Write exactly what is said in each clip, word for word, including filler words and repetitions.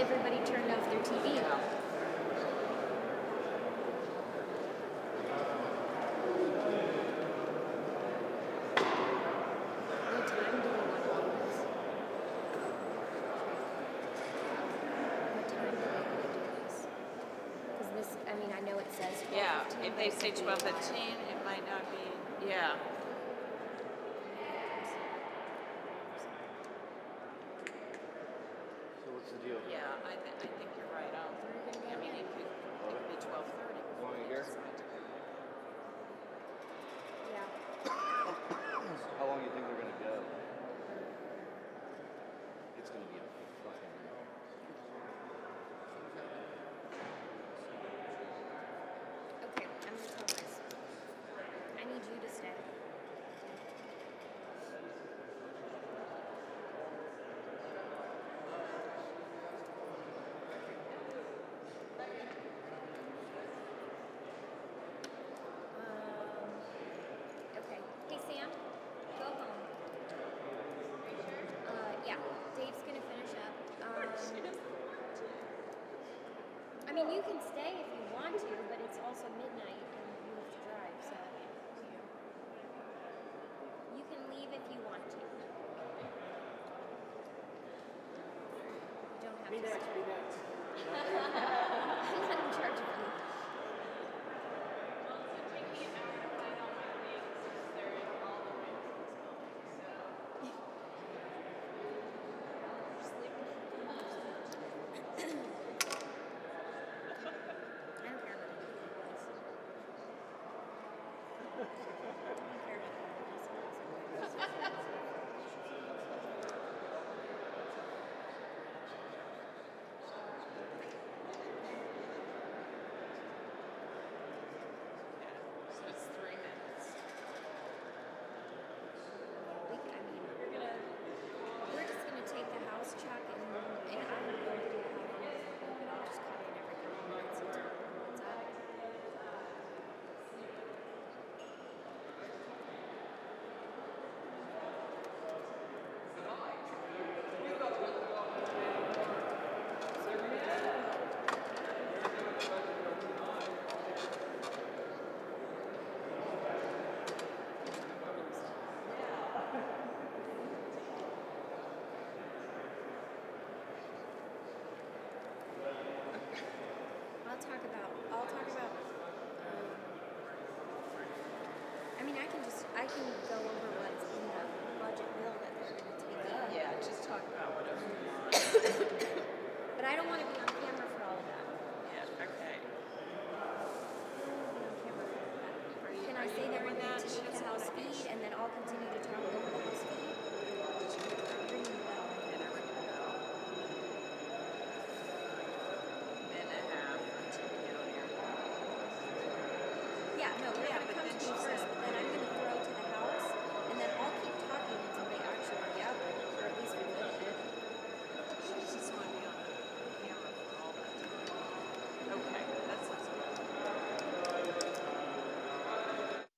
everybody turned off their T V. Yeah. What time do we want to do this? What time do we want to do this? Because this, I mean, I know it says twelve Yeah, fifteen, if but they it say could be a twelve while. fifteen, it might not be, yeah. So what's the deal? Yeah, I, th- I think you're right. Um, I mean, it could, it could be twelve thirty. Want me here? Yeah. How long do you think they're gonna go? It's gonna be a fucking. Okay, I'm gonna tell this. I need you to stay. Um, okay. Hey Sam, go home. Uh, yeah. Dave's gonna finish up. Um, I mean, you can stay if you want to, but it's also midnight and you have to drive, so you can leave if you want to. You don't have Be to. next, stay. be next. I'm not in charge of you. I don't care about any of this. I don't care about any of this. So it's three minutes. We can, I mean, we're gonna, we're just gonna take the house check and, and I have no idea how long it's gonna be, but I'll just cut in every couple minutes until it's up. I'll talk about, I'll talk about, um, I mean, I can just, I can go over what's in the budget bill that they're gonna take out. Yeah, just talk about whatever you want. But I don't wanna be on camera for all of that. Yeah, okay. I don't wanna be on camera for all of that. Are you- Can I are say you that we're doing going that? to She take the doesn't house wanna- feed and then I'll continue to talk over the house feed? Did you get that? Ringing the bell. And I ring the bell. Minute and a half until we get on your. Yeah, no, you're Yeah, gonna but come then to she me first, said- but then I'm gonna throw to the house, and then I'll keep talking until they actually gather, or at least we finish it. She just want to be on camera for all that time. Okay, that sounds good.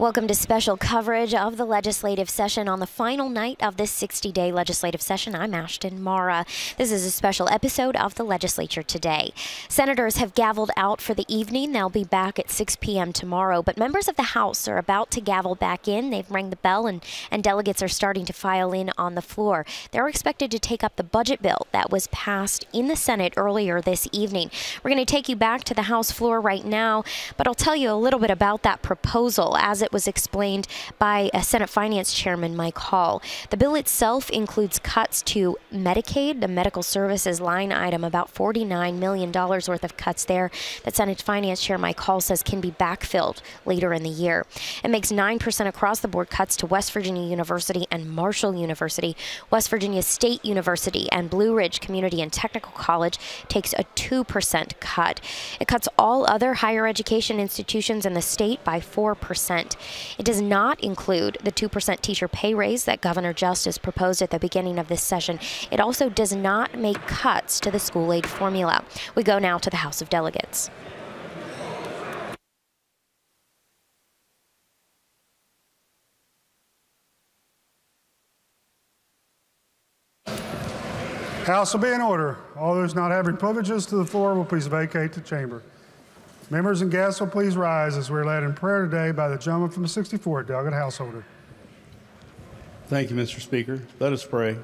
Welcome to special coverage of the legislative session on the final night of this sixty-day legislative session. I'm Ashton Mara. This is a special episode of the legislature today. Senators have gavelled out for the evening. They'll be back at six p m tomorrow, but members of the House are about to gavel back in. They've rang the bell, and, and delegates are starting to file in on the floor. They're expected to take up the budget bill that was passed in the Senate earlier this evening. We're going to take you back to the House floor right now, but I'll tell you a little bit about that proposal as it was explained by uh, Senate Finance Chairman Mike Hall. The bill itself includes cuts to Medicaid, the medical services line item, about forty-nine million dollars worth of cuts there that Senate Finance Chair Mike Hall says can be backfilled later in the year. It makes nine percent across the board cuts to West Virginia University and Marshall University. West Virginia State University and Blue Ridge Community and Technical College takes a two percent cut. It cuts all other higher education institutions in the state by four percent. It does not include the two percent teacher pay raise that Governor Justice proposed at the beginning of this session. It also does not make cuts to the school aid formula. We go now to the House of Delegates. House will be in order. All those not having privileges to the floor will please vacate the chamber. Members and guests will please rise as we're led in prayer today by the gentleman from the sixty-fourth Delegate Householder. Thank you, Mister Speaker. Let us pray.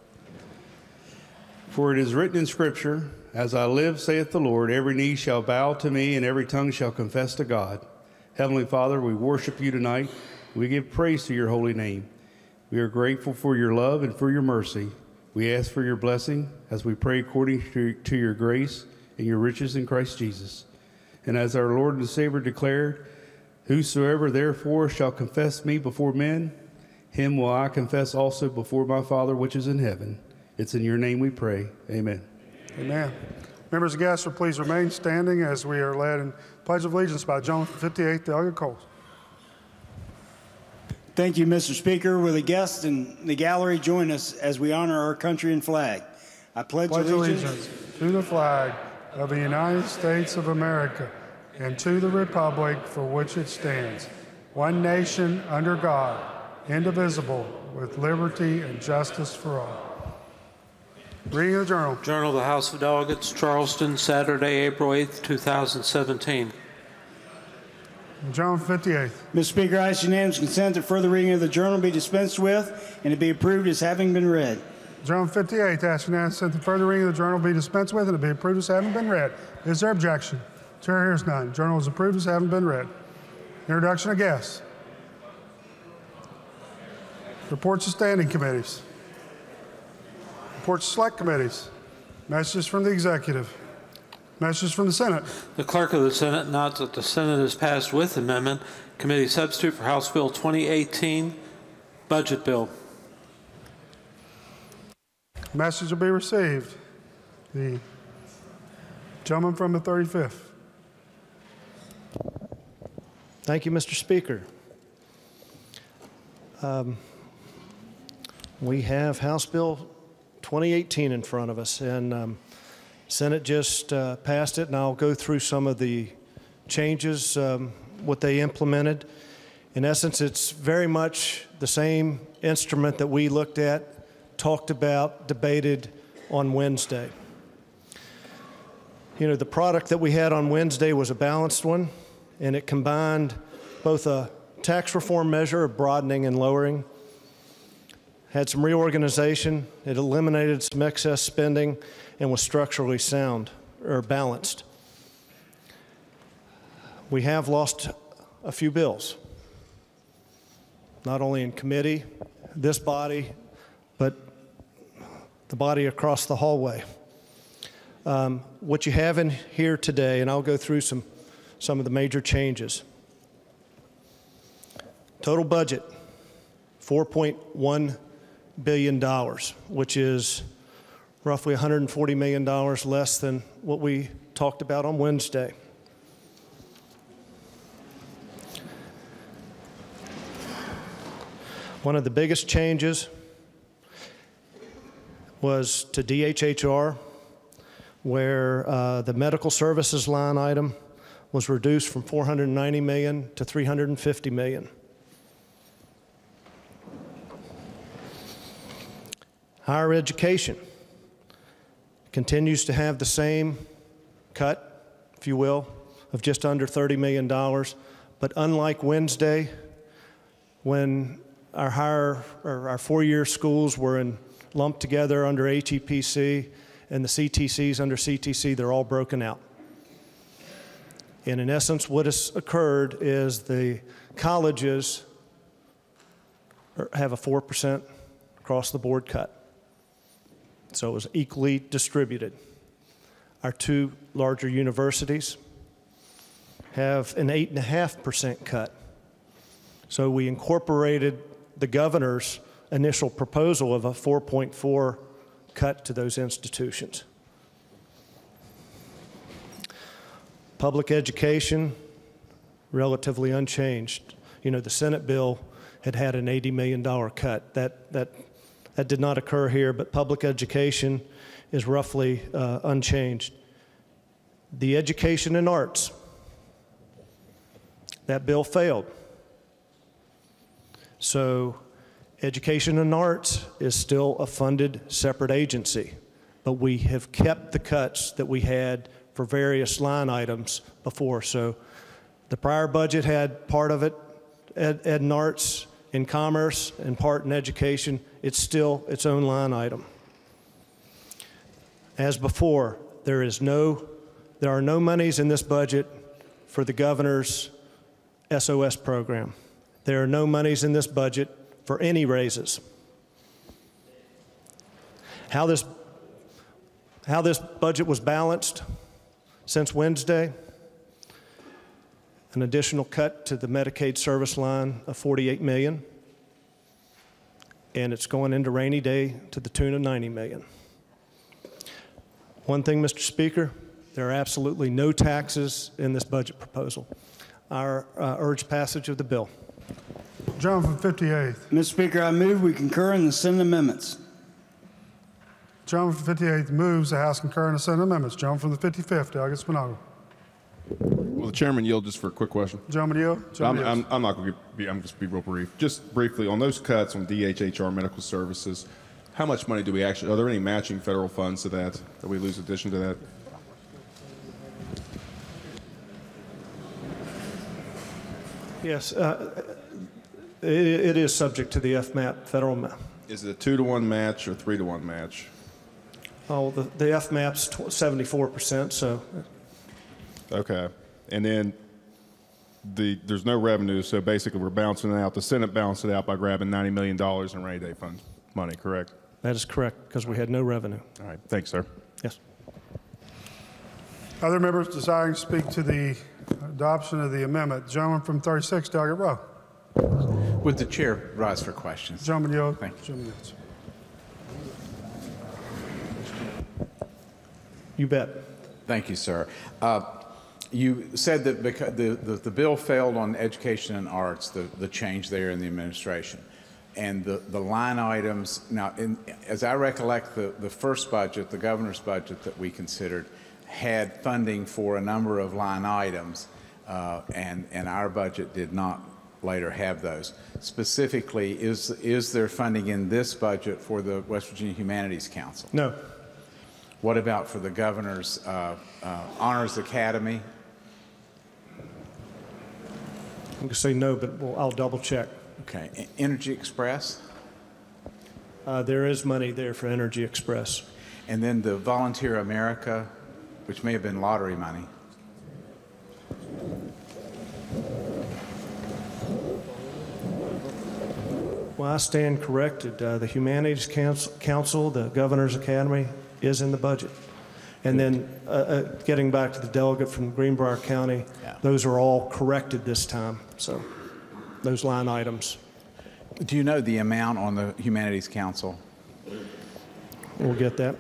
For it is written in Scripture, as I live, saith the Lord, every knee shall bow to me and every tongue shall confess to God. Heavenly Father, we worship you tonight. We give praise to your holy name. We are grateful for your love and for your mercy. We ask for your blessing as we pray according to, to your grace and your riches in Christ Jesus. And as our Lord and Savior declared, whosoever therefore shall confess me before men, him will I confess also before my Father which is in heaven. It's in your name we pray. Amen. Amen. Members and guests will please remain standing as we are led in Pledge of Allegiance by the gentleman from fifty-eighth Delegate Coles. Thank you, Mister Speaker. Will the guests in the gallery join us as we honor our country and flag? I pledge, pledge allegiance, allegiance to the flag of the United States of America and to the republic for which it stands, one nation under God, indivisible, with liberty and justice for all. Reading the Journal. Journal of the House of Delegates, Charleston, Saturday, April eighth, two thousand seventeen. Gentleman from fifty-eighth. Mister Speaker, I ask unanimous consent that further reading of the Journal be dispensed with and to be approved as having been read. Gentleman from fifty-eighth, ask unanimous consent that further reading of the Journal be dispensed with and to be approved as having been read. Is there objection? Chair hears none. Journal is approved as having been read. Introduction of guests. Reports of standing committees. Reports of select committees. Messages from the executive. Messages from the Senate. The Clerk of the Senate notes that the Senate has passed with amendment committee substitute for House Bill twenty eighteen Budget Bill. Message will be received. The gentleman from the thirty-fifth. Thank you, Mister Speaker. Um, we have House Bill twenty eighteen in front of us, and um, Senate just uh, passed it, and I'll go through some of the changes, um, what they implemented. In essence, it's very much the same instrument that we looked at, talked about, debated on Wednesday. You know, the product that we had on Wednesday was a balanced one, and it combined both a tax reform measure of broadening and lowering, had some reorganization, it eliminated some excess spending, and was structurally sound or balanced. We have lost a few bills, not only in committee, this body, but the body across the hallway. Um, what you have in here today, and I'll go through some, some of the major changes. Total budget, four point one billion dollars, which is roughly one hundred forty million dollars less than what we talked about on Wednesday. One of the biggest changes was to D H H R, where uh, the medical services line item was reduced from four hundred ninety million dollars to three hundred fifty million dollars. Higher education continues to have the same cut, if you will, of just under thirty million dollars. But unlike Wednesday, when our higher or our four-year schools were in, lumped together under H E P C and the C T Cs under C T C, they're all broken out. And in essence, what has occurred is the colleges have a four percent across-the-board cut. So it was equally distributed. Our two larger universities have an eight point five percent cut. So we incorporated the governor's initial proposal of a four point four cut to those institutions. Public education, relatively unchanged. You know, the Senate bill had had an eighty million dollar cut. That, that, that did not occur here, but public education is roughly uh, unchanged. The education and arts, that bill failed. So education and arts is still a funded separate agency, but we have kept the cuts that we had for various line items before. So the prior budget had part of it, ed, ed and arts, in commerce, and part in education. It's still its own line item. As before, there is no, there are no monies in this budget for the governor's S O S program. There are no monies in this budget for any raises. How this, how this budget was balanced since Wednesday: an additional cut to the Medicaid service line of forty-eight million dollars, and it's going into rainy day to the tune of ninety million dollars. One thing, Mister Speaker, there are absolutely no taxes in this budget proposal. I uh, urge passage of the bill. John from fifty-eighth. Mister Speaker, I move we concur in the Senate amendments. John from fifty-eighth moves the House concur in the Senate amendments. John from the fifty-fifth, Delegate Spinato. Will the chairman yield just for a quick question? Gentleman yield. I'm, Gentleman I'm, yields. I'm not going to be, I'm just be real brief. Just briefly, on those cuts on D H H R medical services, how much money do we actually, are there any matching federal funds to that, that we lose in addition to that? Yes, uh, it, it is subject to the F MAP federal map. Is it a two to one match or three to one match? Oh, the, the F MAP's seventy-four percent, so. Okay. And then the, there's no revenue, so basically we're balancing it out. The Senate balanced it out by grabbing ninety million dollars in rainy day fund money, correct? That is correct, because we had no revenue. All right. Thanks, sir. Yes. Other members desiring to speak to the adoption of the amendment. Gentleman from thirty-six, Delegate Rowe. Would the chair rise for questions? Gentleman yield. Thank you. Gentleman yields. You bet. Thank you, sir. Uh, you said that because the, the, the bill failed on education and arts, the, the change there in the administration. And the, the line items, now, in, as I recollect, the, the first budget, the governor's budget that we considered, had funding for a number of line items, uh, and, and our budget did not later have those. Specifically, is, is there funding in this budget for the West Virginia Humanities Council? No. What about for the governor's uh, uh, Honors Academy? I'm going to say no, but we'll, I'll double check. Okay. E- Energy Express? Uh, there is money there for Energy Express. And then the Volunteer America, which may have been lottery money. Well, I stand corrected. Uh, the Humanities Council, Council, the Governor's Academy is in the budget. And then uh, uh, getting back to the delegate from Greenbrier County, Yeah. those are all corrected this time. So those line items. Do you know the amount on the Humanities Council? We'll get that.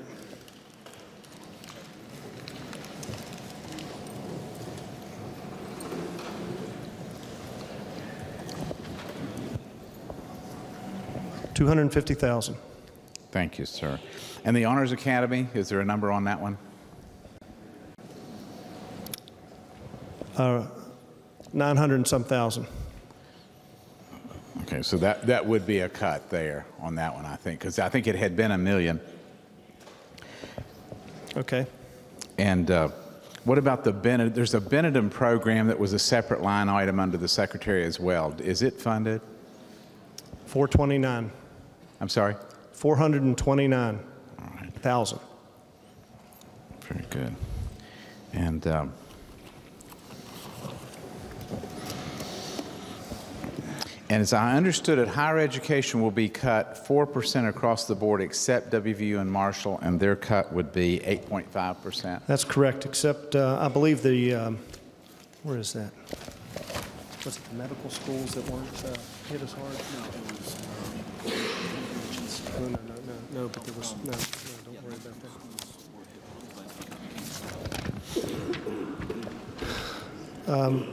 two hundred fifty thousand. Thank you, sir. And the Honors Academy, is there a number on that one? Uh, nine hundred and some thousand. Okay. Okay, so that, that would be a cut there on that one, I think, because I think it had been a million. Okay. And uh, what about the Benedum? There's a Benedum program that was a separate line item under the Secretary as well. Is it funded? four twenty-nine. I'm sorry? four hundred twenty-nine thousand. Very good. And um, and as I understood it, higher education will be cut four percent across the board except W V U and Marshall, and their cut would be eight point five percent. That's correct, except uh, I believe the, um, where is that? Was it the medical schools that weren't uh, hit as hard? No, it was, uh, no, no, no, no, no, but there was, no, no, don't worry about that. Um,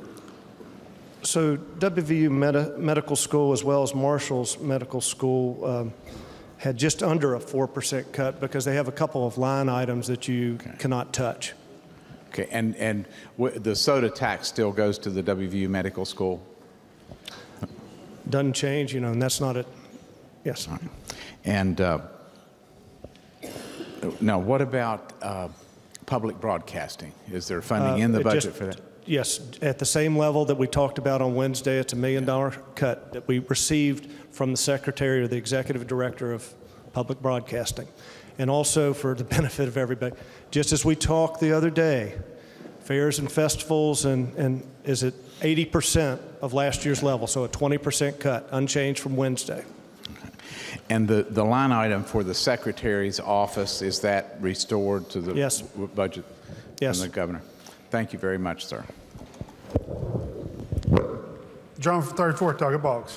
so W V U Medi Medical School as well as Marshall's Medical School um, had just under a four percent cut because they have a couple of line items that you okay. cannot touch. Okay, and, and w the soda tax still goes to the W V U Medical School? Doesn't change, you know, and that's not it. Yes. Right. And uh, now what about uh, public broadcasting? Is there funding Uh, in the it budget just- for that? Yes, at the same level that we talked about on Wednesday, it's a million dollar cut that we received from the Secretary or the Executive Director of Public Broadcasting. And also for the benefit of everybody, just as we talked the other day, fairs and festivals and, and is at eighty percent of last year's level, so a twenty percent cut, unchanged from Wednesday. And the, the line item for the Secretary's office, is that restored to the Yes. w budget Yes. from the Governor? Thank you very much, sir. John from thirty-fourth, Target Box.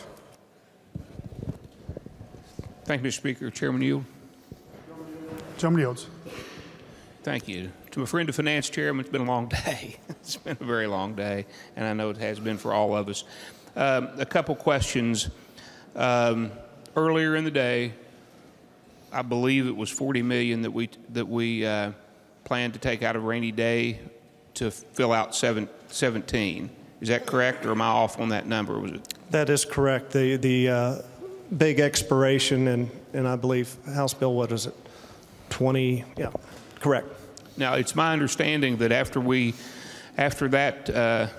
Thank you, Mister Speaker. Chairman Yield. Chairman Yields. Thank you. To a friend of Finance Chairman, it's been a long day. It's been a very long day, and I know it has been for all of us. Um, a couple questions. Um, earlier in the day, I believe it was forty million dollars that we that we uh, planned to take out of rainy day to fill out seven, seventeen. Is that correct, or am I off on that number? Was it? That is correct. The the uh, big expiration, and and I believe House Bill, what is it, twenty? Yeah, correct. Now it's my understanding that after we, after that uh,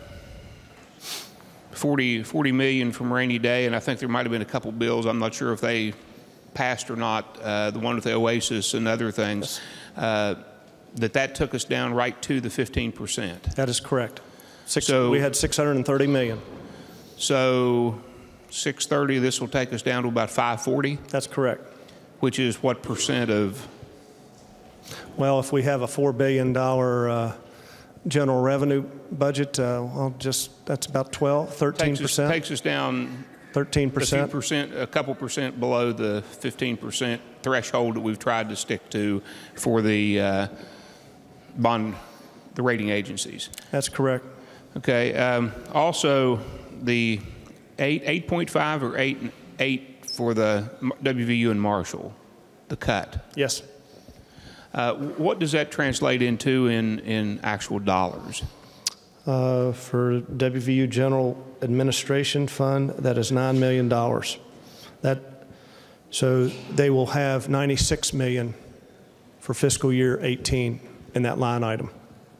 forty, forty million from rainy day, and I think there might have been a couple bills. I'm not sure if they passed or not. Uh, the one with the Oasis and other things. Uh, that that took us down right to the fifteen percent. That is correct. Six, so, we had six hundred thirty million. So six thirty, this will take us down to about five forty? That's correct. Which is what percent of? Well, if we have a four billion dollar uh, general revenue budget, uh, well, just that's about twelve, thirteen percent. Takes us, takes us down thirteen percent. A few percent, a couple percent below the fifteen percent threshold that we've tried to stick to for the uh, bond, the rating agencies. That's correct. Okay. Um, also, the eight, eight point five or eight, eight for the W V U and Marshall, the cut. Yes. Uh, what does that translate into in, in actual dollars? Uh, for W V U General Administration Fund, that is nine million dollars. That, so they will have ninety-six million dollars for fiscal year eighteen in that line item.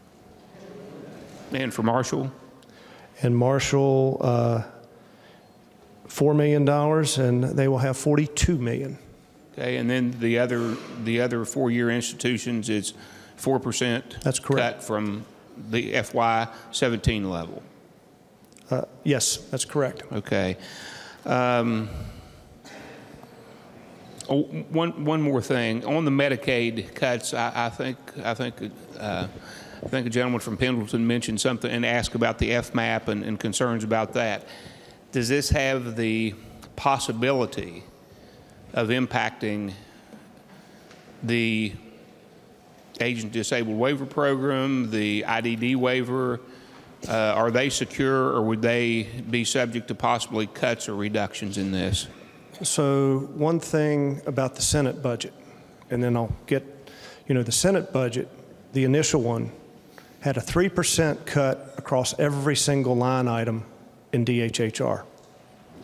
And for Marshall? And Marshall, uh, four million dollars, and they will have forty-two million dollars. Okay, and then the other, the other four-year institutions, it's four percent. That's correct. Cut from the F Y seventeen level. Uh, yes, that's correct. Okay. Um, oh, one one more thing on the Medicaid cuts. I, I think I think uh, I think a gentleman from Pendleton mentioned something and asked about the F MAP and, and concerns about that. Does this have the possibility of impacting the Agent Disabled Waiver Program, the I D D waiver? Uh, are they secure, or would they be subject to possibly cuts or reductions in this? So one thing about the Senate budget, and then I'll get, you know, the Senate budget, the initial one, had a three percent cut across every single line item in D H H R.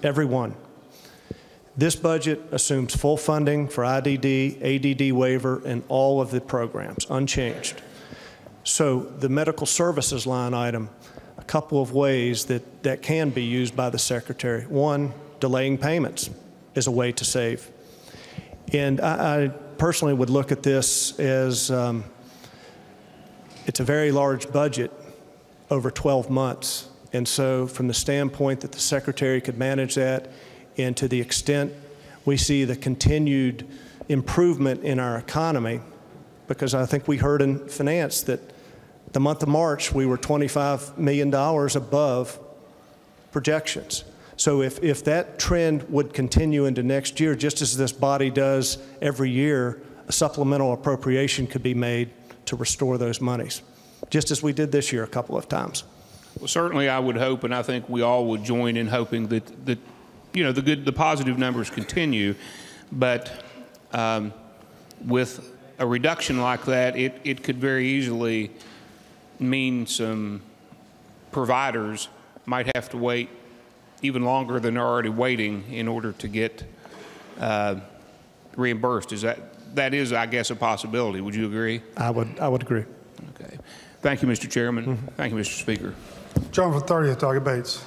every one. This budget assumes full funding for I D D, A D D waiver, and all of the programs, unchanged. So the medical services line item, a couple of ways that that can be used by the Secretary. One, delaying payments is a way to save. And I, I personally would look at this as um, it's a very large budget over twelve months. And so from the standpoint that the Secretary could manage that, and to the extent we see the continued improvement in our economy, because I think we heard in finance that the month of March we were twenty-five million dollars above projections. So if, if that trend would continue into next year, just as this body does every year, a supplemental appropriation could be made to restore those monies, just as we did this year a couple of times. Well, certainly I would hope, and I think we all would join in hoping that, that you know, the good, the positive numbers continue, but um, with a reduction like that, it, it could very easily mean some providers might have to wait even longer than they're already waiting in order to get uh, reimbursed. Is that, that is, I guess, a possibility. Would you agree? I would, I would agree. Okay. Thank you, Mister Chairman. Mm-hmm. Thank you, Mister Speaker. John for thirtieth, Doggett Bates.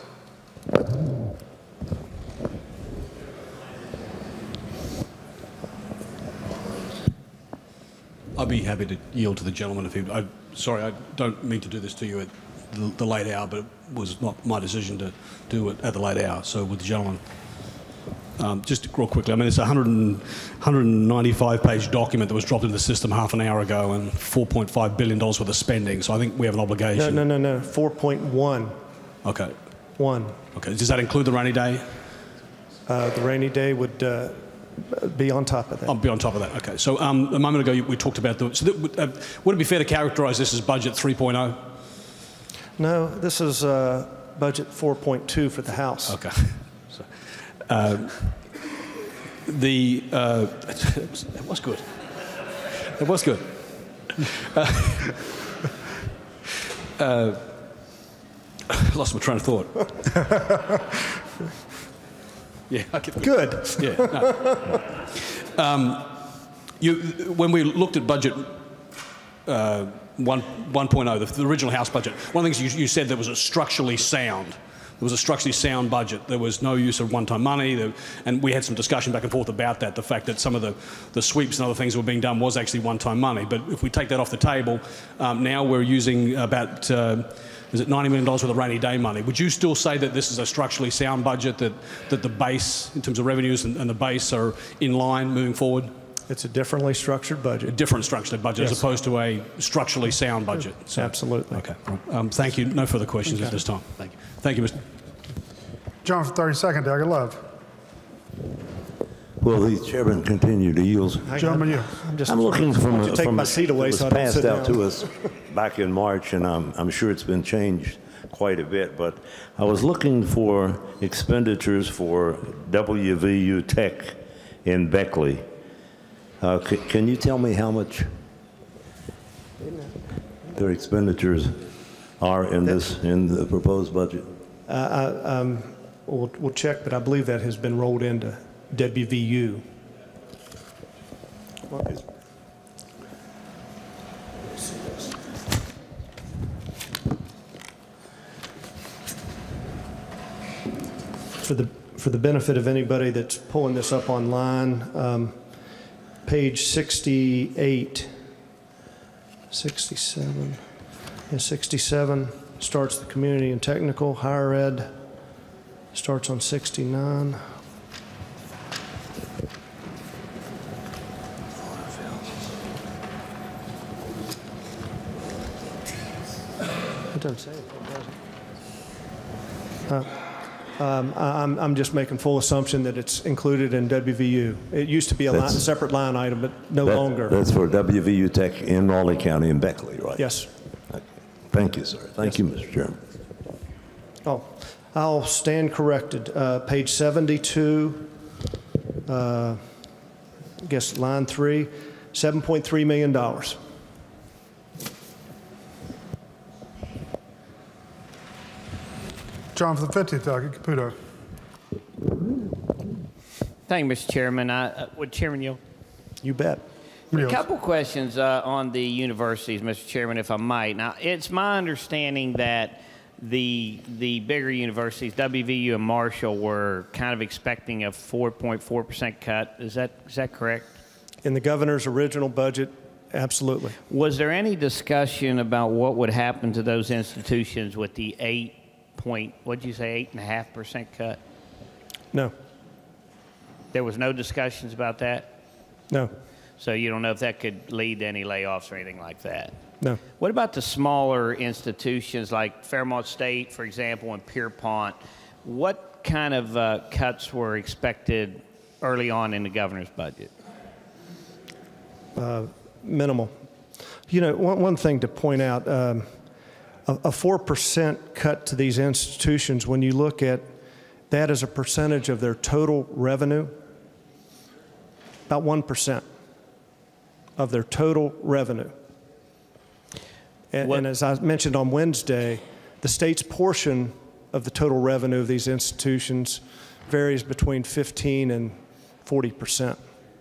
I'd be happy to yield to the gentleman if he. I, sorry, I don't mean to do this to you at the, the late hour, but it was not my decision to do it at the late hour. So, with the gentleman, um, just real quickly, I mean, it's a one hundred ninety-five page document that was dropped into the system half an hour ago, and four point five billion dollars worth of spending. So, I think we have an obligation. No, no, no, no. four point one. Okay. One. Okay. Does that include the rainy day? Uh, the rainy day would. Uh, Be on top of that. I'll be on top of that. Okay. So um, a moment ago we talked about the. So that, uh, would it be fair to characterise this as budget three point oh? No, this is uh, budget four point two for the House. Okay. So, uh, the uh, it was good. It was good. Uh, uh, lost my train of thought. Yeah, I get good. Yeah. No. Um, you, when we looked at budget uh, one, 1.0, the, the original House budget, one of the things you, you said that was a structurally sound. There was a structurally sound budget. There was no use of one-time money, there, and we had some discussion back and forth about that, the fact that some of the, the sweeps and other things that were being done was actually one-time money. But if we take that off the table, um, now we're using about... Uh, is it ninety million dollars worth of rainy day money? Would you still say that this is a structurally sound budget, that, that the base, in terms of revenues and, and the base, are in line moving forward? It's a differently structured budget. A different structured budget, yes, as opposed to a structurally sound budget. So, absolutely. Okay. Um, thank you. No further questions okay. at this time. Thank you. Thank you, Mister John for thirty-second, Doggett Love. Will the chairman continue to yield? Gentlemen, you. I'm, just I'm looking from to a, take from my a, seat away it was so I don't passed sit out down. to us back in March, and I'm, I'm sure it's been changed quite a bit. But I was looking for expenditures for W V U Tech in Beckley. Uh, c can you tell me how much their expenditures are in this in the proposed budget? Uh, I, um, we'll, we'll check, but I believe that has been rolled into W V U. For the for the benefit of anybody that's pulling this up online, um, page sixty-eight, sixty-seven, yeah, sixty-seven starts the community and technical. Higher ed starts on sixty-nine. It doesn't say it, does it? Uh, um, I'm, I'm just making full assumption that it's included in W V U. It used to be a line, separate line item, but no that, longer. That's for W V U Tech in Raleigh County in Beckley, right? Yes. Okay. Thank you, sir. Thank yes. you, Mister Chairman. Oh, I'll stand corrected. Uh, page seventy-two, uh, I guess line three, seven point three million dollars. John for the fiftieth, Doggett Caputo. Thank you, Mister Chairman. I, uh, would Chairman Yield? You bet. A couple questions uh, on the universities, Mister Chairman, if I might. Now, it's my understanding that the the bigger universities, W V U and Marshall, were kind of expecting a four point four percent cut. Is that is that correct? In the governor's original budget, absolutely. Was there any discussion about what would happen to those institutions with the eight point, what did you say, eight and a half percent cut? No. There was no discussions about that? No. So you don't know if that could lead to any layoffs or anything like that? No. What about the smaller institutions like Fairmont State, for example, and Pierpont? What kind of uh, cuts were expected early on in the governor's budget? Uh, minimal. You know, one, one thing to point out, um, a, a four percent cut to these institutions, when you look at that as a percentage of their total revenue, about one percent of their total revenue. And, and as I mentioned on Wednesday, the state's portion of the total revenue of these institutions varies between fifteen and forty percent.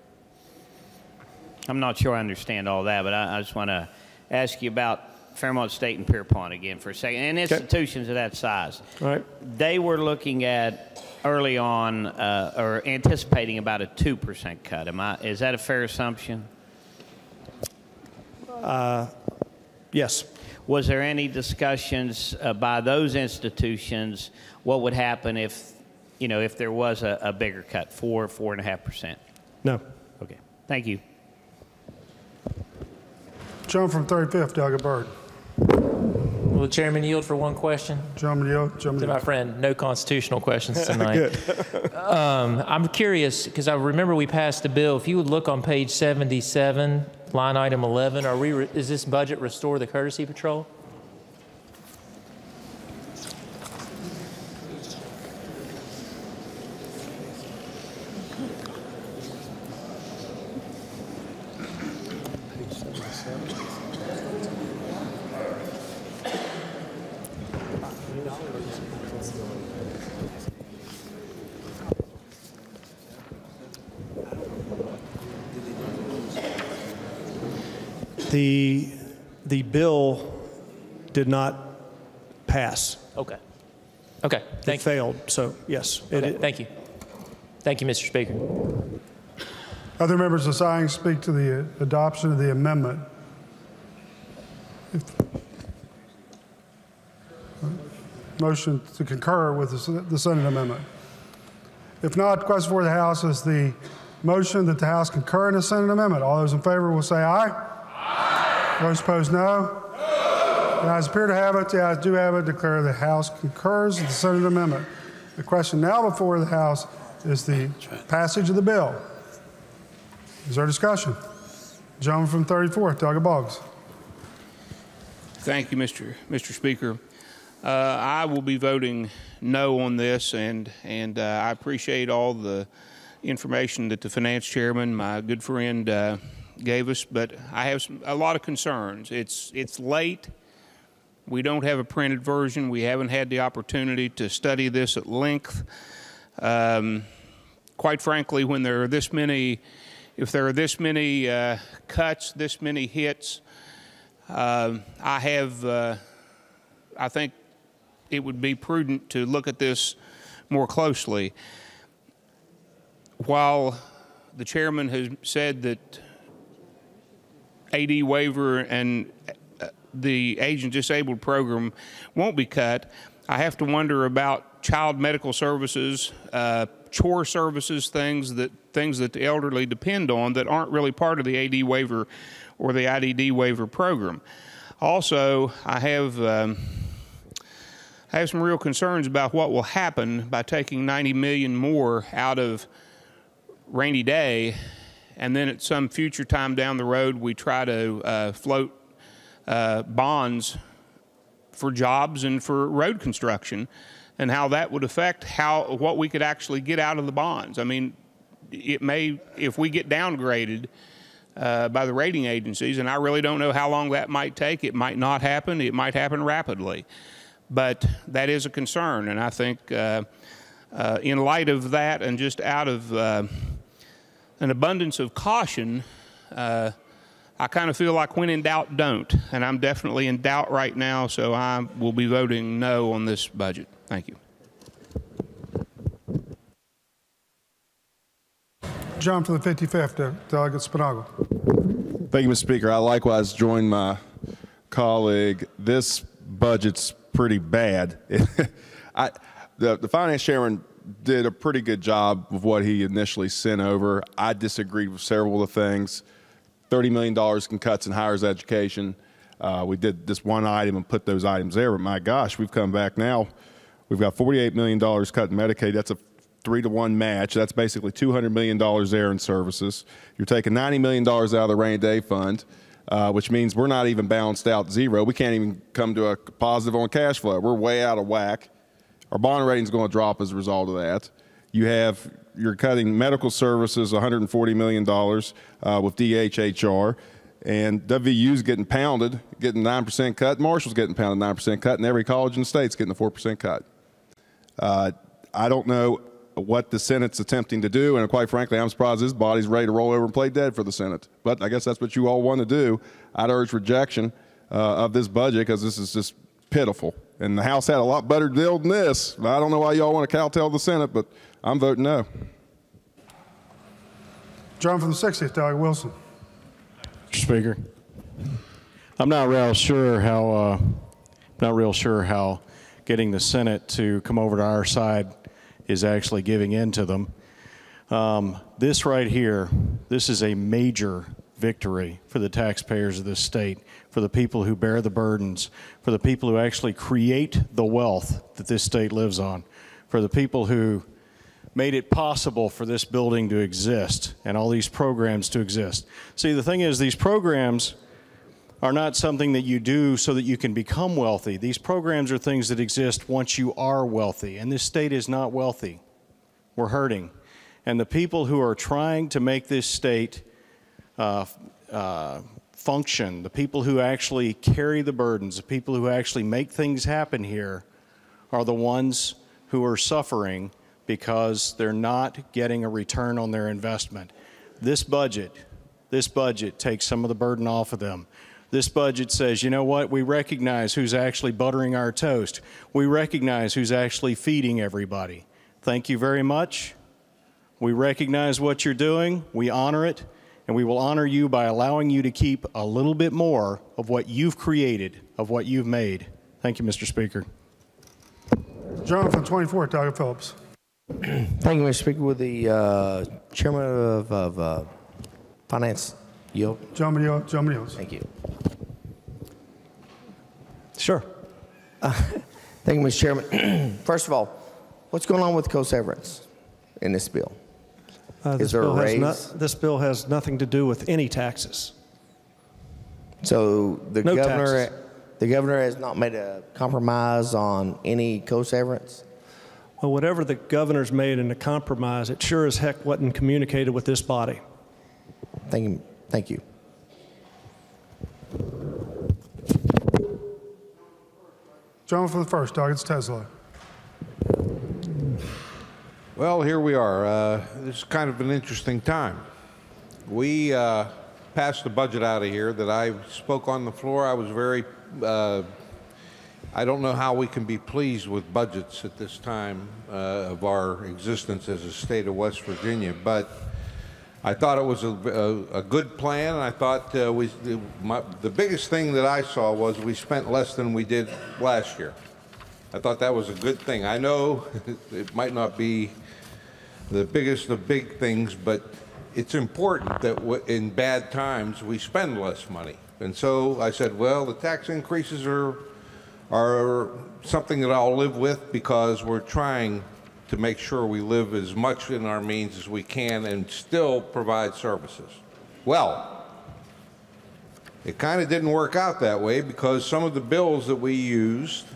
I'm not sure I understand all that, but I, I just want to ask you about Fairmont State and Pierpont again for a second, and institutions okay. of that size. All right. They were looking at early on, uh, or anticipating about a two percent cut. Am I, is that a fair assumption? Uh, yes. Was there any discussions uh, by those institutions what would happen if, you know, if there was a, a bigger cut, four, four and a half percent? No. Okay. Thank you. John from thirty-fifth, Doug Bird. Will the chairman yield for one question? Gentleman yield. Gentleman to yield. my friend, no constitutional questions tonight. Good. um, I'm curious, because I remember we passed a bill. If you would look on page seventy-seven, line item eleven, are we, re is this budget restore the courtesy patrol? The, the bill did not pass. Okay. Okay. Thank it failed. So, yes. Okay. It, Thank you. Thank you, Mister Speaker. Other members deciding to speak to the adoption of the amendment. If, motion to concur with the, the Senate amendment. If not, the question for the House is the motion that the House concur in the Senate amendment. All those in favor will say aye. Those opposed, no. The ayes appear to have it. The ayes do have it. Declare the House concurs with the Senate amendment. The question now before the House is the passage of the bill. Is there discussion? Gentleman from thirty-fourth, Doug Boggs. Thank you, Mister Mister Speaker. Uh, I will be voting no on this, and and uh, I appreciate all the information that the finance chairman, my good friend, uh, gave us, but I have some, a lot of concerns. It's it's late. We don't have a printed version. We haven't had the opportunity to study this at length. Um, quite frankly, when there are this many, if there are this many uh, cuts, this many hits, uh, I have, uh, I think it would be prudent to look at this more closely. While the chairman has said that A D waiver and the Aging Disabled program won't be cut, I have to wonder about child medical services, uh, chore services, things that things that the elderly depend on that aren't really part of the A D waiver or the I D D waiver program. Also, I have um, I have some real concerns about what will happen by taking ninety million more out of rainy day, and then at some future time down the road we try to uh, float uh, bonds for jobs and for road construction, and how that would affect how what we could actually get out of the bonds. I mean, it may, if we get downgraded uh, by the rating agencies, and I really don't know how long that might take. It might not happen. It might happen rapidly, but that is a concern, and I think uh, uh, in light of that and just out of uh, an abundance of caution, uh, I kind of feel like when in doubt, don't. And I'm definitely in doubt right now, so I will be voting no on this budget. Thank you. John for the fifty-fifth, Delegate Spinagle. Thank you, Mister Speaker. I likewise join my colleague. This budget's pretty bad. I, the, the finance chairman did a pretty good job of what he initially sent over. I disagreed with several of the things. thirty million dollars in cuts in higher education. Uh, we did this one item and put those items there, but my gosh, we've come back now. We've got forty-eight million dollars cut in Medicaid. That's a three to one match. That's basically two hundred million dollars there in services. You're taking ninety million dollars out of the rainy day fund, uh, which means we're not even balanced out zero. We can't even come to a positive on cash flow. We're way out of whack. Our bond rating is going to drop as a result of that. You have, you're cutting medical services one hundred forty million dollars uh, with D H H R, and W V U's getting pounded, getting nine percent cut. Marshall's getting pounded nine percent cut, and every college in the state's getting a four percent cut. Uh, I don't know what the Senate's attempting to do, and quite frankly, I'm surprised this body's ready to roll over and play dead for the Senate. But I guess that's what you all want to do. I'd urge rejection uh, of this budget because this is just pitiful. And the House had a lot better deal than this. I don't know why y'all want to kowtow the Senate, but I'm voting no. John from the sixtieth, Delegate Wilson. Mister Speaker, I'm not real sure how, uh, not real sure how getting the Senate to come over to our side is actually giving in to them. Um, this right here, this is a major victory for the taxpayers of this state, for the people who bear the burdens, for the people who actually create the wealth that this state lives on, for the people who made it possible for this building to exist and all these programs to exist. See, the thing is, these programs are not something that you do so that you can become wealthy. These programs are things that exist once you are wealthy, and this state is not wealthy. We're hurting. And the people who are trying to make this state uh, uh, function, the people who actually carry the burdens, the people who actually make things happen here are the ones who are suffering because they're not getting a return on their investment. This budget, this budget takes some of the burden off of them. This budget says, you know what, we recognize who's actually buttering our toast. We recognize who's actually feeding everybody. Thank you very much. We recognize what you're doing, we honor it, and we will honor you by allowing you to keep a little bit more of what you've created, of what you've made. Thank you, Mister Speaker. John from twenty-four, Delegate Phillips. Thank you, Mister Speaker. With the uh, Chairman of, of uh, Finance yield. John Munoz. John Munoz. Thank you. Sure. Uh, thank you, Mister Chairman. First of all, what's going on with co-severance in this bill? Uh, this Is there bill a has raise? not, this bill has nothing to do with any taxes. So the No governor, taxes. the governor has not made a compromise on any co-severance? Well, whatever the governor's made in a compromise, it sure as heck wasn't communicated with this body. Thank you. Thank you. John for the first, Delegate Tesla. Well, here we are. Uh, this is kind of an interesting time. We uh, passed the budget out of here that I spoke on the floor. I was very, uh, I don't know how we can be pleased with budgets at this time uh, of our existence as a state of West Virginia, but I thought it was a, a, a good plan, and I thought uh, we, the, my, the biggest thing that I saw was we spent less than we did last year. I thought that was a good thing. I know it might not be the biggest of big things, but it's important that w in bad times we spend less money. And so I said, well, the tax increases are, are something that I'll live with because we're trying to make sure we live as much in our means as we can and still provide services. Well, it kind of didn't work out that way because some of the bills that we used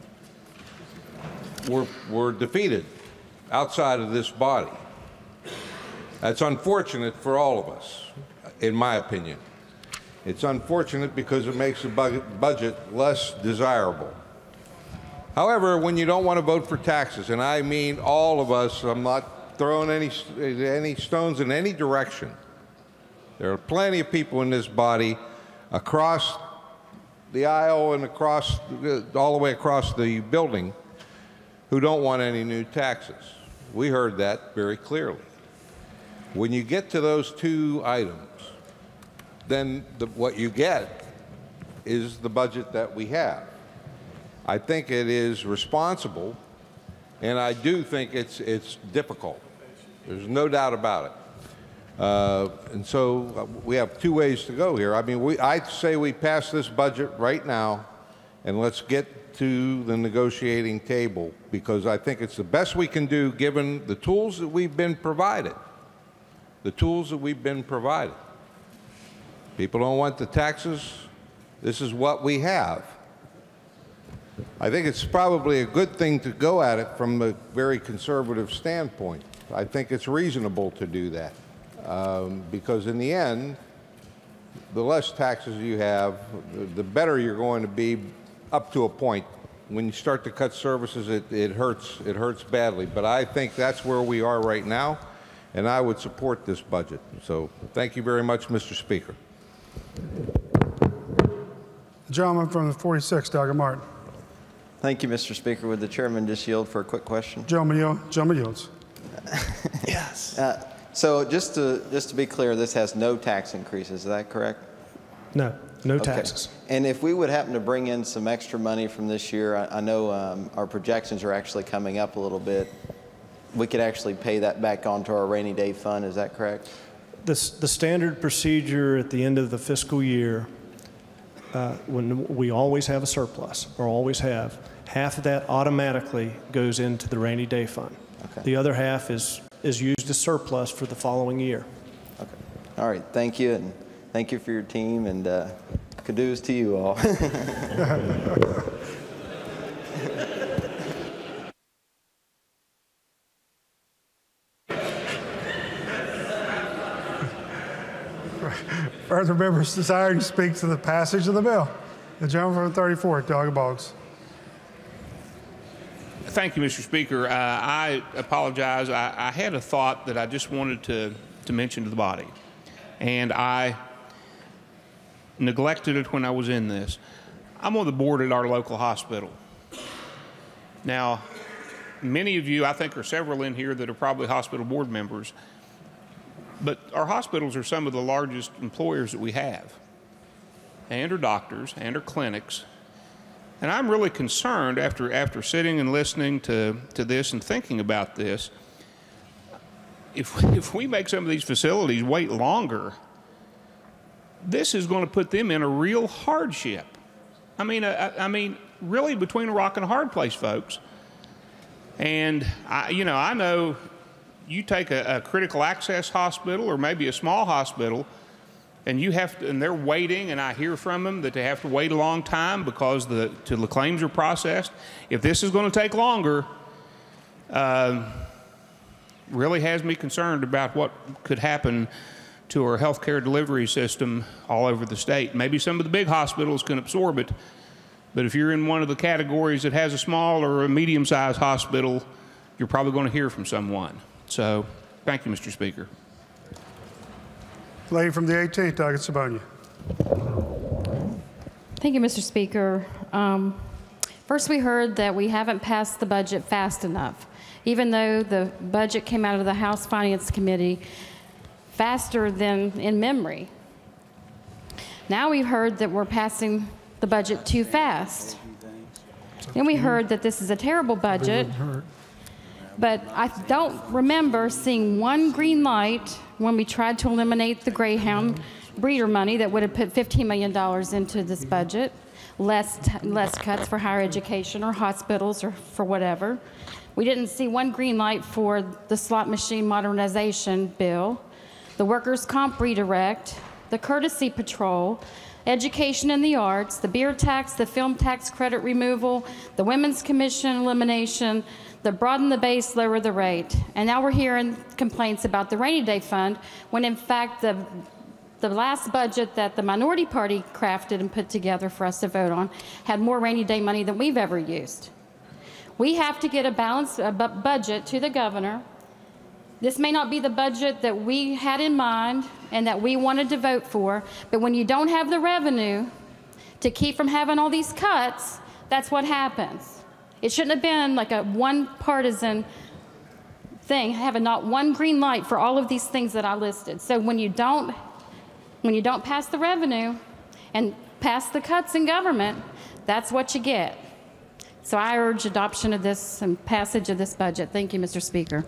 were, were defeated outside of this body. That's unfortunate for all of us, in my opinion. It's unfortunate because it makes the budget less desirable. However, when you don't want to vote for taxes, and I mean all of us, I'm not throwing any, any stones in any direction. There are plenty of people in this body across the aisle and across, all the way across the building who don't want any new taxes. We heard that very clearly. When you get to those two items, then the, what you get is the budget that we have. I think it is responsible, and I do think it's, it's difficult. There's no doubt about it. Uh, and so we have two ways to go here. I mean, we, I'd say we pass this budget right now, and let's get to the negotiating table, because I think it's the best we can do given the tools that we've been provided. The tools that we've been provided. People don't want the taxes. This is what we have. I think it's probably a good thing to go at it from a very conservative standpoint. I think it's reasonable to do that. Um, because in the end, the less taxes you have, the better you're going to be up to a point. When you start to cut services, it, it hurts. It hurts badly. But I think that's where we are right now, and I would support this budget. So thank you very much, Mister Speaker. The gentleman from the forty-sixth, Doug Martin. Thank you, Mister Speaker. Would the chairman just yield for a quick question? Gentleman, yield, gentleman yields. Yes. Uh, so just to just to be clear, this has no tax increases. Is that correct? No, no Okay. taxes. And if we would happen to bring in some extra money from this year, I, I know um, our projections are actually coming up a little bit. We could actually pay that back onto our rainy day fund. Is that correct? This, the standard procedure at the end of the fiscal year, uh, when we always have a surplus, or always have, half of that automatically goes into the rainy day fund. Okay. The other half is, is used as surplus for the following year. Okay. All right. Thank you, and thank you for your team, and uh, kudos to you all. Further members desiring to speak to the passage of the bill. The gentleman from thirty-fourth, Doug Boggs. Thank you, Mister Speaker. Uh, I apologize. I, I had a thought that I just wanted to, to mention to the body, and I neglected it when I was in this. I'm on the board at our local hospital. Now, many of you, I think, are several in here that are probably hospital board members, but our hospitals are some of the largest employers that we have, and our doctors, and our clinics. And I'm really concerned after, after sitting and listening to, to this and thinking about this, if, if we make some of these facilities wait longer, this is going to put them in a real hardship. I mean, I, I mean, really between a rock and a hard place, folks. And, I, you know, I know you take a, a critical access hospital or maybe a small hospital, and you have to, and they're waiting, and I hear from them that they have to wait a long time because the, till the claims are processed. If this is going to take longer, uh, really has me concerned about what could happen to our healthcare delivery system all over the state. Maybe some of the big hospitals can absorb it, but if you're in one of the categories that has a small or a medium-sized hospital, you're probably going to hear from someone. So, thank you, Mister Speaker. Lady from the eighteenth, Doug Sabonia. Thank you, Mister Speaker. Um, first, we heard that we haven't passed the budget fast enough, even though the budget came out of the House Finance Committee faster than in memory. Now we've heard that we're passing the budget too fast. Then we heard that this is a terrible budget, but I don't remember seeing one green light when we tried to eliminate the Greyhound breeder money that would have put fifteen million dollars into this budget, less, t less cuts for higher education or hospitals or for whatever. We didn't see one green light for the slot machine modernization bill, the workers' comp redirect, the courtesy patrol, education and the arts, the beer tax, the film tax credit removal, the women's commission elimination, the broaden the base, lower the rate. And now we're hearing complaints about the rainy day fund, when in fact the, the last budget that the minority party crafted and put together for us to vote on had more rainy day money than we've ever used. We have to get a balanced uh, bu- budget to the governor. This may not be the budget that we had in mind and that we wanted to vote for, but when you don't have the revenue to keep from having all these cuts, that's what happens. It shouldn't have been like a one partisan thing, having not one green light for all of these things that I listed. So when you don't, when you don't pass the revenue and pass the cuts in government, that's what you get. So I urge adoption of this and passage of this budget. Thank you, Mister Speaker.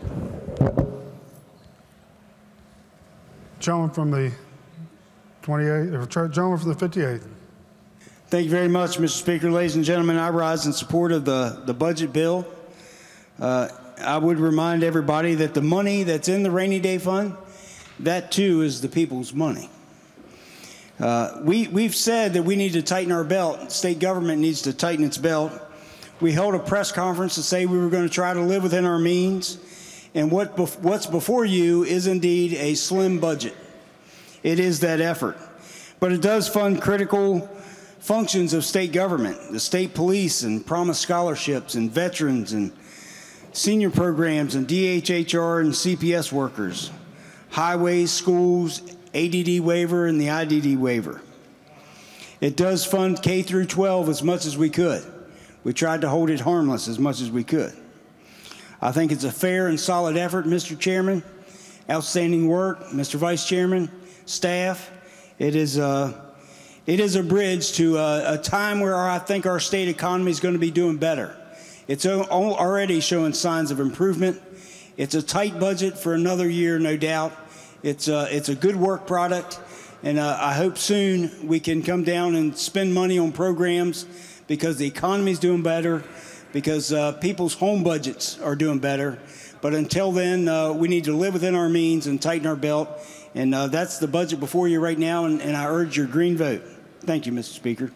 Gentleman from the twenty-eighth, or gentleman from the fifty-eighth. Thank you very much, Mister Speaker. Ladies and gentlemen, I rise in support of the, the budget bill. Uh, I would remind everybody that the money that's in the rainy day fund, that too is the people's money. Uh, we, we've said that we need to tighten our belt. State government needs to tighten its belt. We held a press conference to say we were going to try to live within our means. And what bef- what's before you is indeed a slim budget. It is that effort. But it does fund critical functions of state government, the state police and promise scholarships and veterans and senior programs and D H H R and C P S workers, highways, schools, A D D waiver and the I D D waiver. It does fund K through twelve as much as we could. We tried to hold it harmless as much as we could. I think it's a fair and solid effort, Mister Chairman. Outstanding work, Mister Vice Chairman, staff. It is a, it is a bridge to a, a time where I think our state economy is going to be doing better. It's already showing signs of improvement. It's a tight budget for another year, no doubt. It's a, it's a good work product, and uh, I hope soon we can come down and spend money on programs because the economy is doing better, because uh, people's home budgets are doing better. But until then, uh, we need to live within our means and tighten our belt. And uh, that's the budget before you right now, and, and I urge your green vote. Thank you, Mister Speaker.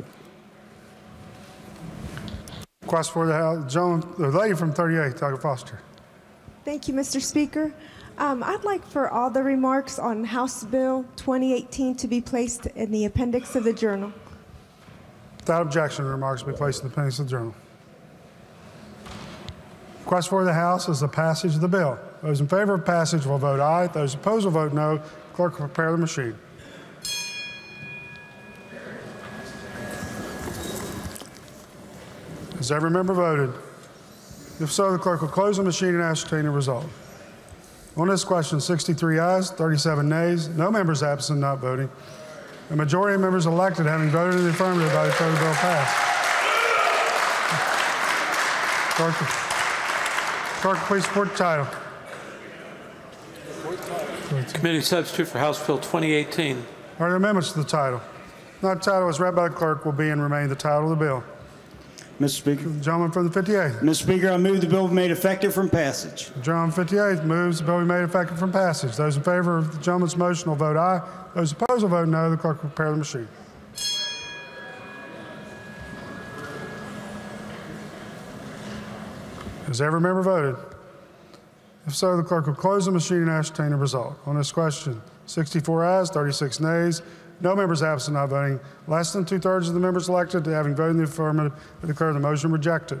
Request for the House, gentleman, the lady from thirty-eight, Doctor Foster. Thank you, Mister Speaker. Um, I'd like for all the remarks on House Bill twenty eighteen to be placed in the appendix of the journal. Without objection, the remarks will be placed in the appendix of the journal. Request for the House is the passage of the bill. Those in favor of passage will vote aye. Those opposed will vote no. Clerk will prepare the machine. Has every member voted? If so, the clerk will close the machine and ascertain the result. On this question, sixty-three ayes, thirty-seven nays, no members absent not voting. A majority of members elected having voted in the affirmative, I declare the bill passed. Clerk, clerk, please report the title. Committee substitute for House Bill twenty eighteen. Are there amendments to the title? Not the title as read by the clerk will be and remain the title of the bill. Mister Speaker. The gentleman from the fifty-eighth. Mister Speaker, I move the bill be made effective from passage. The gentleman from the fifty-eighth moves the bill be made effective from passage. Those in favor of the gentleman's motion will vote aye. Those opposed will vote no. The clerk will prepare the machine. Has every member voted? If so, the clerk will close the machine and ascertain the result. On this question, sixty-four ayes, thirty-six nays, no members absent not voting. Less than two-thirds of the members elected having voted in the affirmative, I declare the motion rejected.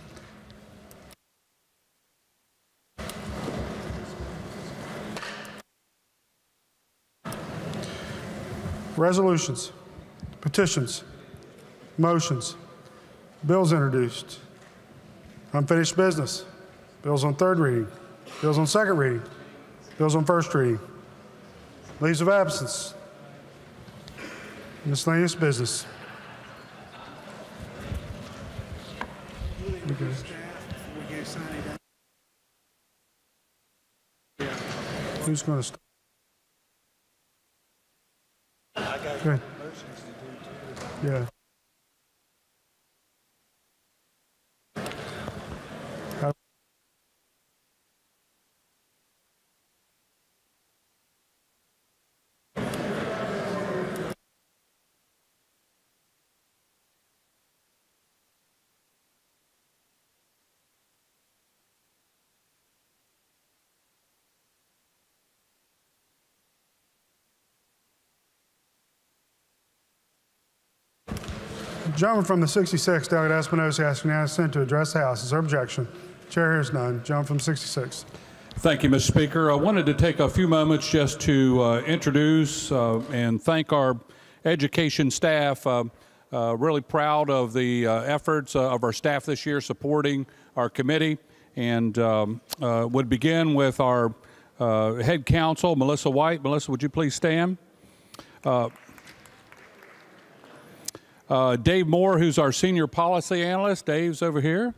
Resolutions, petitions, motions, bills introduced, unfinished business, bills on third reading, bills on second reading, bills on first reading, leaves of absence, miscellaneous business. Who's going to start? Okay. Yeah. Gentleman from the sixty-sixth, Delegate Espinosa, asks unanimous consent to address the House. Is there objection? Chair hears none. Gentleman from sixty-six. Thank you, Mister Speaker. I wanted to take a few moments just to uh, introduce uh, and thank our education staff. Uh, uh, really proud of the uh, efforts uh, of our staff this year supporting our committee, and um, uh, would begin with our uh, head counsel, Melissa White. Melissa, would you please stand? Uh, uh, Dave Moore, who's our senior policy analyst. Dave's over here.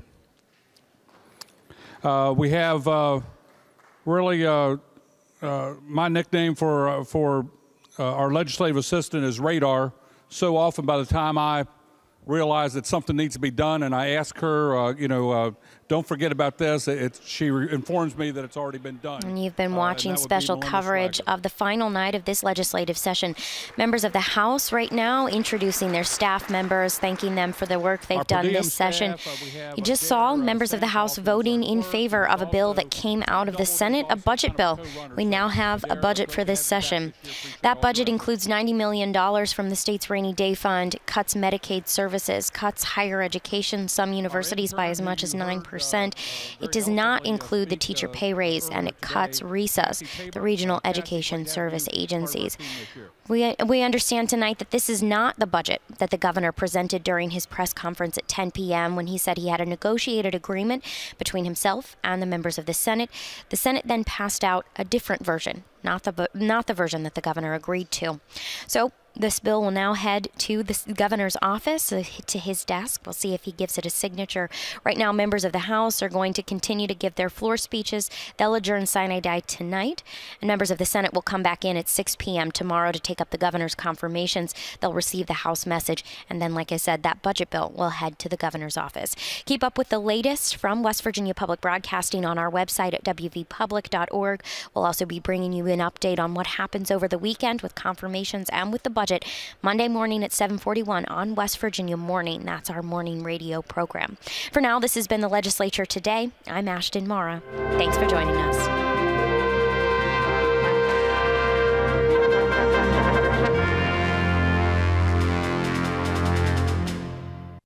Uh, we have uh, really uh, uh, my nickname for uh, for uh, our legislative assistant is Radar. So often, by the time I realize that something needs to be done, and I ask her, uh, you know, uh, don't forget about this, it, she informs me that it's already been done. And you've been Uh, watching and that would be special Melinda coverage of the final night of this legislative session. Members of the House right now introducing their staff members, thanking them for the work they've Our done per diem this session. staff, uh, we have You our just saw members of the House voting in favor of a bill that came out of the Senate, a budget bill. We now have a budget for this session. That budget includes ninety million dollars from the state's rainy day fund, cuts Medicaid services, cuts higher education, some universities by as much as nine percent. It does not include the teacher pay raise, and it cuts R E S As, the regional education service agencies. We, we understand tonight that this is not the budget that the governor presented during his press conference at ten p m when he said he had a negotiated agreement between himself and the members of the Senate. The Senate then passed out a different version, not the, not the version that the governor agreed to. So this bill will now head to the governor's office, uh, to his desk. We'll see if he gives it a signature. Right now, members of the House are going to continue to give their floor speeches. They'll adjourn sine die tonight, and members of the Senate will come back in at six p m tomorrow to take up the governor's confirmations. They'll receive the House message, and then, like I said, that budget bill will head to the governor's office. Keep up with the latest from West Virginia Public Broadcasting on our website at w v public dot org. We'll also be bringing you an update on what happens over the weekend with confirmations and with the budget Monday morning at seven forty-one on West Virginia Morning. That's our morning radio program. For now, this has been the Legislature Today. I'm Ashton Mara. Thanks for joining us.